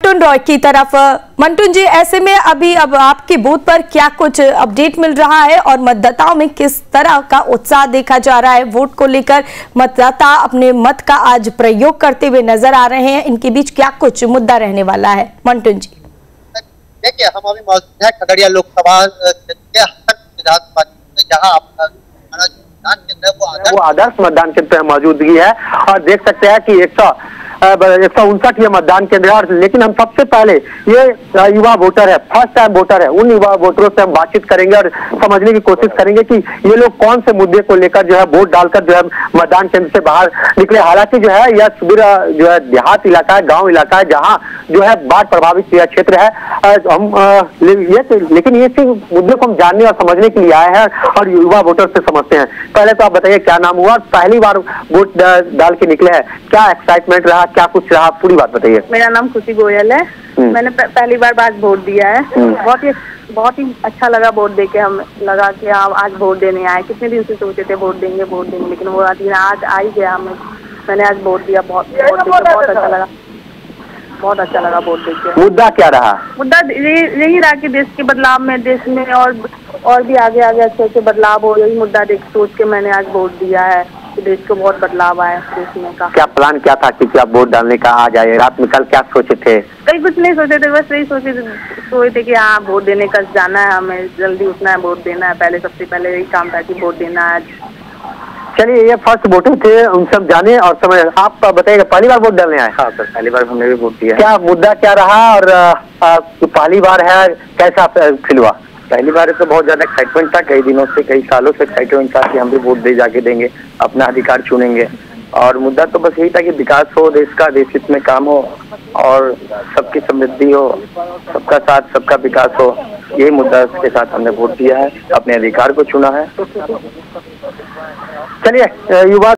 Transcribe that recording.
मंटुन रॉय की तरफ। मंटुन जी, ऐसे में अभी अब आपके बूथ पर क्या कुछ अपडेट मिल रहा है और मतदाताओं में किस तरह का उत्साह देखा जा रहा है? वोट को लेकर मतदाता अपने मत का आज प्रयोग करते हुए नजर आ रहे हैं, इनके बीच क्या कुछ मुद्दा रहने वाला है? मंटुन जी, देखिए, हम अभी मौजूद है खगड़िया लोकसभा विधानसभा जहाँ वो आदर्श मतदान केंद्र पे मौजूदगी है और देख सकते हैं कि 159 ये मतदान केंद्र है। और लेकिन हम सबसे पहले ये युवा वोटर है, फर्स्ट टाइम वोटर है, उन युवा वोटरों से हम बातचीत करेंगे और समझने की कोशिश करेंगे कि ये लोग कौन से मुद्दे को लेकर जो है वोट डालकर जो है मतदान केंद्र से बाहर निकले। हालांकि जो है यह सुदूर जो है देहात इलाका है, गाँव इलाका है, जहाँ जो है बाढ़ प्रभावित यह क्षेत्र है। लेकिन ये मुद्दे को हम जानने और समझने के लिए आए हैं और युवा वोटर से समझते हैं। पहले तो आप बताइए क्या नाम हुआ, पहली बार वोट डाल के निकले हैं, क्या एक्साइटमेंट रहा, क्या कुछ रहा, पूरी बात बताइए। मेरा नाम खुशी गोयल है। मैंने पहली बार आज वोट दिया है। बहुत ही अच्छा लगा वोट देके। हम लगा कि हम आज वोट देने आए, कितने दिन से सोचे थे वोट देंगे, लेकिन वो आज आ ही गया। मैंने आज वोट दिया। बहुत अच्छा लगा वोट देके। मुद्दा क्या रहा? मुद्दा यही रहा कि देश के बदलाव में, देश में और भी आगे अच्छे बदलाव हो। यही मुद्दा सोच के मैंने आज वोट दिया है कि देश को बहुत बदलाव आया देश में का। क्या प्लान क्या था कि आप वोट डालने का आ जाए? रात में कल क्या सोचे थे? कहीं कुछ नहीं सोचे थे, बस यही सोचे थे कि हाँ वोट देने का जाना है, हमें जल्दी उठना है, वोट देना है। सबसे पहले यही काम था कि वोट देना है। चलिए, ये फर्स्ट वोटर थे, उन सब जाने और समय। आप बताइएगा, पहली बार वोट डालने आए? हाँ सर, पहली बार हमने भी वोट दिया। क्या मुद्दा क्या रहा और पहली बार है, कैसा फील हुआ? पहली बार तो बहुत ज्यादा एक्साइटमेंट था, कई दिनों से, कई सालों से एक्साइटमेंट था कि हम भी वोट दे जाके देंगे, अपना अधिकार चुनेंगे। और मुद्दा तो बस यही था कि विकास हो देश का, देश हित में काम हो और सबकी समृद्धि हो, सबका साथ सबका विकास हो। यही मुद्दा के साथ हमने वोट दिया है, अपने अधिकार को चुना है। चलिए, युवा